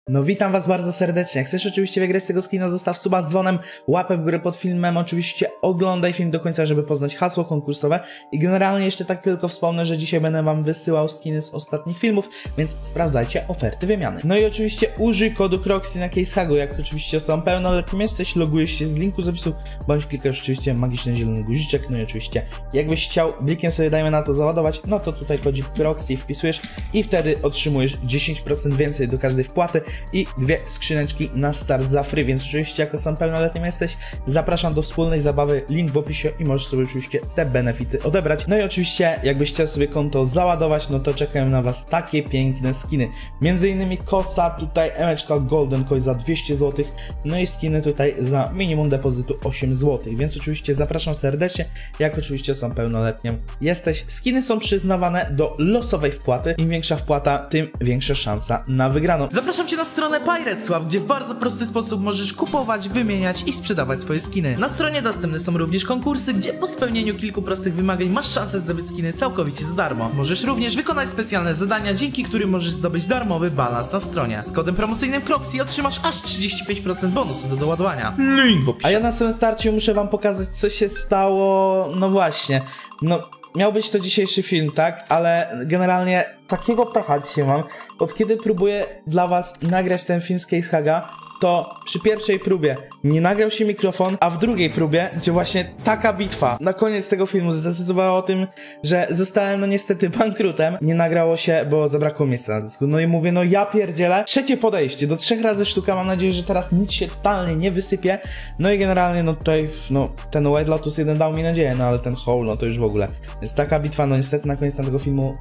No witam was bardzo serdecznie. Jak chcesz oczywiście wygrać tego skina, zostaw suba z dzwonem, łapę w górę pod filmem, oczywiście oglądaj film do końca, żeby poznać hasło konkursowe i generalnie jeszcze tak tylko wspomnę, że dzisiaj będę wam wysyłał skiny z ostatnich filmów, więc sprawdzajcie oferty wymiany. No i oczywiście użyj kodu Croxy na CaseHagu, jak oczywiście osobą pełnoletnim jesteś, logujesz się z linku z opisu, bądź klikasz oczywiście magiczny zielony guziczek, no i oczywiście jakbyś chciał blikiem sobie dajmy na to załadować, no to tutaj kodzik Croxy wpisujesz i wtedy otrzymujesz 10% więcej do każdej wpłaty i 2 skrzyneczki na start za free, więc oczywiście jako sam pełnoletnim jesteś, zapraszam do wspólnej zabawy, link w opisie i możesz sobie oczywiście te benefity odebrać. No i oczywiście jakbyś chciał sobie konto załadować, no to czekają na was takie piękne skiny, między innymi kosa, tutaj emeczka Golden Coin za 200 zł, no i skiny tutaj za minimum depozytu 8 zł, więc oczywiście zapraszam serdecznie, jak oczywiście są pełnoletnią jesteś. Skiny są przyznawane do losowej wpłaty, im większa wpłata, tym większa szansa na wygraną. Zapraszam cię na stronę PirateSwap, gdzie w bardzo prosty sposób możesz kupować, wymieniać i sprzedawać swoje skiny. Na stronie dostępne są również konkursy, gdzie po spełnieniu kilku prostych wymagań masz szansę zdobyć skiny całkowicie za darmo. Możesz również wykonać specjalne zadania, dzięki którym możesz zdobyć darmowy balans na stronie. Z kodem promocyjnym Croxy otrzymasz aż 35% bonusu do doładowania. Link w opisie. A ja na samym starcie muszę wam pokazać, co się stało. No właśnie, miał być to dzisiejszy film, tak? Ale generalnie takiego pecha dzisiaj mam. Od kiedy próbuję dla was nagrać ten film z CaseHaga, to przy pierwszej próbie nie nagrał się mikrofon, a w drugiej próbie, gdzie właśnie taka bitwa na koniec tego filmu zdecydowała o tym, że zostałem niestety bankrutem, nie nagrało się, bo zabrakło miejsca na dysku. No i mówię, no ja pierdzielę. Trzecie podejście, do 3 razy sztuka, mam nadzieję, że teraz nic się totalnie nie wysypie. No i generalnie tutaj, ten White Lotus 1 dał mi nadzieję, no ale ten Hole, no to już w ogóle. Więc taka bitwa, no niestety na koniec tamtego filmu,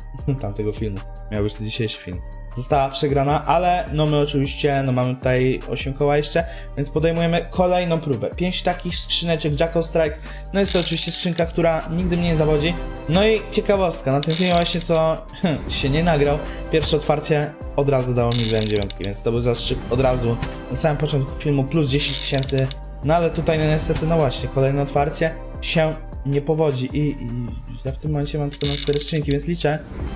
miał być to dzisiejszy film, została przegrana, ale my oczywiście, mamy tutaj 8 koła jeszcze, więc podejmujemy kolejną próbę. 5 takich skrzyneczek Jackal Strike, no jest to oczywiście skrzynka, która nigdy mnie nie zawodzi. No i ciekawostka, na tym filmie właśnie co się nie nagrał, pierwsze otwarcie od razu dało mi WM9, więc to był zastrzyk od razu na samym początku filmu, plus 10 000, no ale tutaj niestety, właśnie, kolejne otwarcie się nie powodzi i ja w tym momencie mam tylko na 4 skrzynki, więc liczę.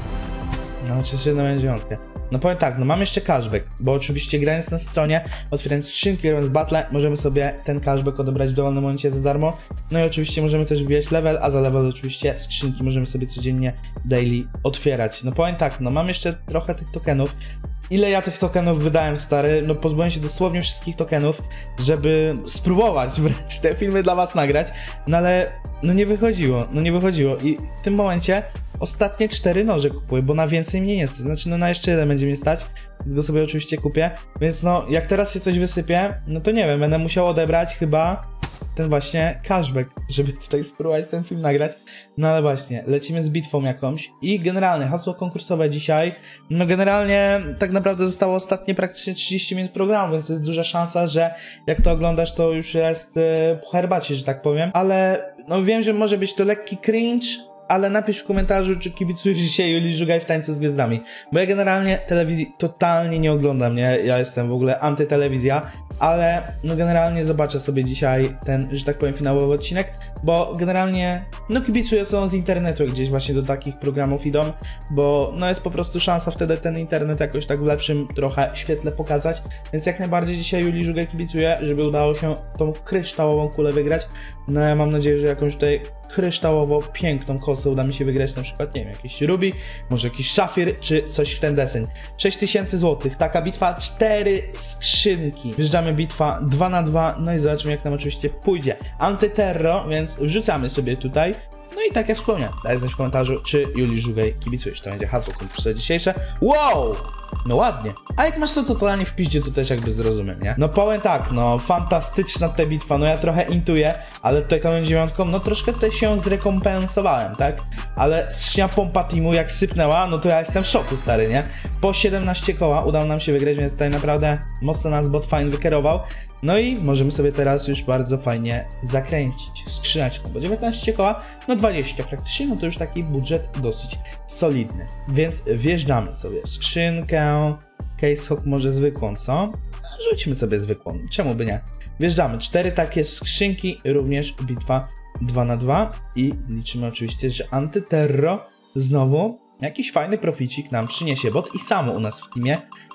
Oczywiście na dziewiątkę. Powiem tak, mam jeszcze cashback, bo oczywiście grając na stronie, otwierając skrzynki, robiąc battle, możemy sobie ten cashback odebrać w dowolnym momencie za darmo. No i oczywiście możemy też wbijać level, a za level oczywiście skrzynki możemy sobie codziennie daily otwierać. Powiem tak, mam jeszcze trochę tych tokenów. Ile ja tych tokenów wydałem, stary? Pozbyłem się dosłownie wszystkich tokenów, żeby spróbować wręcz te filmy dla was nagrać, ale nie wychodziło, i w tym momencie ostatnie 4 noże kupuję, bo na więcej mnie nie stać, znaczy na jeszcze jeden będzie mnie stać, więc go sobie oczywiście kupię, więc jak teraz się coś wysypie, to nie wiem, będę musiał odebrać chyba ten właśnie cashback, żeby tutaj spróbować ten film nagrać. Ale właśnie, lecimy z bitwą jakąś i generalnie hasło konkursowe dzisiaj, generalnie tak naprawdę zostało ostatnie praktycznie 30 minut programu, więc jest duża szansa, że jak to oglądasz, to już jest po herbacie, że tak powiem, ale wiem, że może być to lekki cringe, ale napisz w komentarzu, czy kibicujesz dzisiaj Julii Żugaj w Tańcu z Gwiazdami. Bo ja generalnie telewizji totalnie nie oglądam, nie? Ja jestem w ogóle antytelewizja, ale generalnie zobaczę sobie dzisiaj ten, że tak powiem, finałowy odcinek, bo generalnie kibicuję są z internetu, gdzieś właśnie do takich programów idą, bo jest po prostu szansa wtedy ten internet jakoś tak w lepszym trochę świetle pokazać, więc jak najbardziej dzisiaj Julii Żugaj kibicuję, żeby udało się tą kryształową kulę wygrać. Ja mam nadzieję, że jakąś tutaj kryształowo piękną kosę uda mi się wygrać, na przykład, nie wiem, jakiś Ruby, może jakiś szafir, czy coś w ten deseń. 6000 zł, taka bitwa, 4 skrzynki. Wjeżdżamy bitwa 2 na 2, no i zobaczymy, jak nam oczywiście pójdzie. Antyterro, więc wrzucamy sobie tutaj. No i tak jak wspomniałem, daj znać w komentarzu, czy Julii Żugaj kibicujesz. To będzie hasło konkursowe dzisiejsze. Wow! Ładnie. A jak masz to totalnie w piździe, to też jakby zrozumiem, nie? Powiem tak, fantastyczna ta bitwa, ja trochę intuję, ale tutaj tą dziewiątką, troszkę tutaj się zrekompensowałem, tak? Ale skrzynia pompa teamu jak sypnęła, to ja jestem w szoku, stary, nie? Po 17 koła udało nam się wygrać, więc tutaj naprawdę mocno nas bot fajnie wykierował. No i możemy sobie teraz już bardzo fajnie zakręcić skrzyneczką, bo 19 koła, 20 praktycznie, to już taki budżet dosyć solidny. Więc wjeżdżamy sobie w skrzynkę, CaseHag może zwykłą, co? Rzućmy sobie zwykłą, czemu by nie? Wjeżdżamy, 4 takie skrzynki, również bitwa 2 na 2 i liczymy oczywiście, że Antyterro znowu jakiś fajny proficik nam przyniesie bot i samo u nas w teamie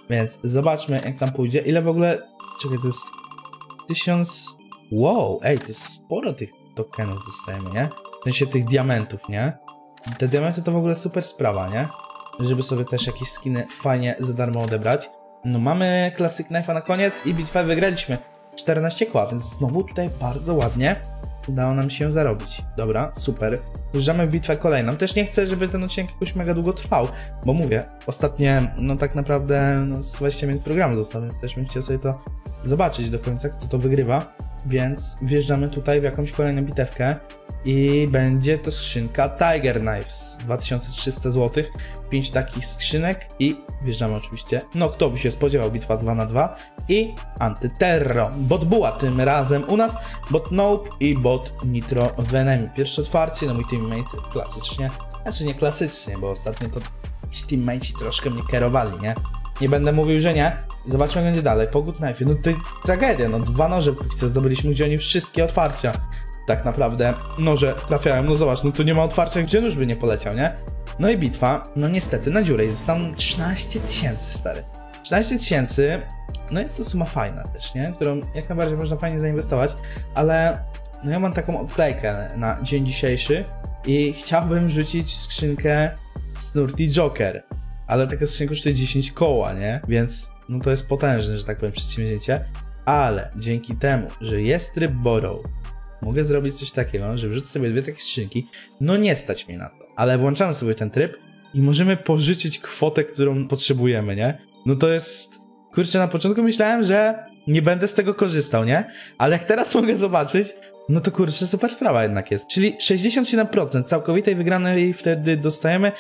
Więc zobaczmy, jak tam pójdzie. Ile w ogóle... Czekaj, to jest 1000... Wow, ej, to jest sporo tych tokenów dostajemy, nie? W sensie tych diamentów, nie? Te diamenty to w ogóle super sprawa, nie? Żeby sobie też jakieś skiny fajnie za darmo odebrać. No mamy Classic Knife'a na koniec i bitwę wygraliśmy. 14 koła, więc znowu tutaj bardzo ładnie udało nam się zarobić. Dobra, super. Wjeżdżamy w bitwę kolejną. Też nie chcę, żeby ten odcinek jakoś mega długo trwał, bo mówię, ostatnie, no tak naprawdę, no 20 minut programu zostało, więc też bym chciał sobie to zobaczyć do końca, kto to wygrywa. Więc wjeżdżamy tutaj w jakąś kolejną bitewkę i będzie to skrzynka Tiger Knives, 2300 zł, 5 takich skrzynek i wjeżdżamy oczywiście, no kto by się spodziewał, bitwa 2 na 2 i Antyterro. Bot Buła tym razem u nas, bot Nope i bot Nitro Venom. Pierwsze otwarcie, no mój teammate klasycznie, znaczy nie klasycznie, bo ostatnio to ci teammateci troszkę mnie kierowali, nie? Nie będę mówił, że nie. Zobaczmy, jak będzie dalej. Po Good Knife. No to tragedia, no 2 noże póki co zdobyliśmy, gdzie oni wszystkie otwarcia tak naprawdę noże trafiają. No zobacz, no tu nie ma otwarcia, gdzie nóż by nie poleciał, nie? No i bitwa, no niestety na dziurę i zostało 13 000, stary. 13 000, no jest to suma fajna też, nie? Którą jak najbardziej można fajnie zainwestować, ale no ja mam taką odklejkę na dzień dzisiejszy i chciałbym rzucić skrzynkę Snurty Joker. Ale taka skrzynka kosztuje 10 koła, nie? Więc no to jest potężne, że tak powiem, przedsięwzięcie. Ale dzięki temu, że jest tryb Borrow, mogę zrobić coś takiego, że wrzucę sobie 2 takie skrzynki. No nie stać mnie na to. Ale włączamy sobie ten tryb i możemy pożyczyć kwotę, którą potrzebujemy, nie? No to jest... Kurczę, na początku myślałem, że nie będę z tego korzystał, nie? Ale jak teraz mogę zobaczyć, no to kurczę, super sprawa jednak jest. Czyli 67% całkowitej wygranej wtedy dostajemy,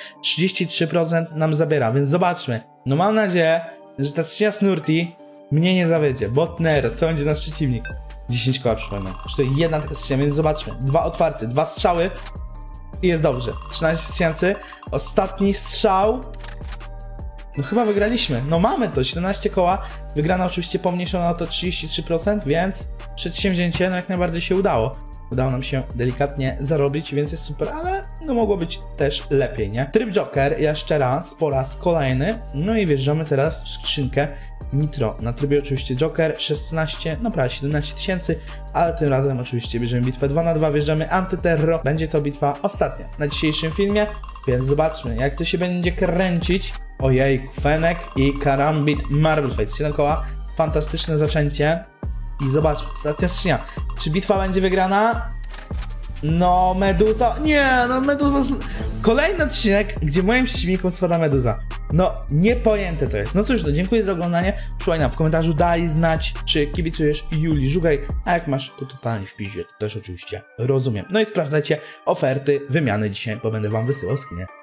33% nam zabiera, więc zobaczmy. No mam nadzieję, że ta skrzynia Snurty mnie nie zawiedzie. Bot Nerd, to będzie nasz przeciwnik. 10 koła przypomnę. To jedna taka skrzynia, więc zobaczmy. 2 otwarcie, 2 strzały i jest dobrze. 13 000, ostatni strzał. No chyba wygraliśmy. No mamy to, 17 koła. Wygrana oczywiście pomniejszona o to 33%, więc przedsięwzięcie no jak najbardziej się udało. Udało nam się delikatnie zarobić, więc jest super, ale no mogło być też lepiej, nie? Tryb Joker jeszcze raz, po raz kolejny. No i wjeżdżamy teraz w skrzynkę Nitro. Na trybie oczywiście Joker 16, no prawie 17 000, ale tym razem oczywiście bierzemy bitwę 2 na 2, wjeżdżamy Antyterro. Będzie to bitwa ostatnia na dzisiejszym filmie, więc zobaczmy, jak to się będzie kręcić. Ojej, Fenek i Karambit Marble Fight. 7 koła, fantastyczne zaczęcie. I zobaczmy, ostatnia skrzynia. Czy bitwa będzie wygrana? No, Meduza. Nie, no Meduza. Kolejny odcinek, gdzie moim przeciwnikom spada Meduza. No, niepojęte to jest. No cóż, no dziękuję za oglądanie. Przypominam, nam w komentarzu daj znać, czy kibicujesz Julii Żugaj, a jak masz, to totalnie w piździe. To też oczywiście rozumiem. No i sprawdzajcie oferty, wymiany dzisiaj, bo będę wam wysyłał skinie.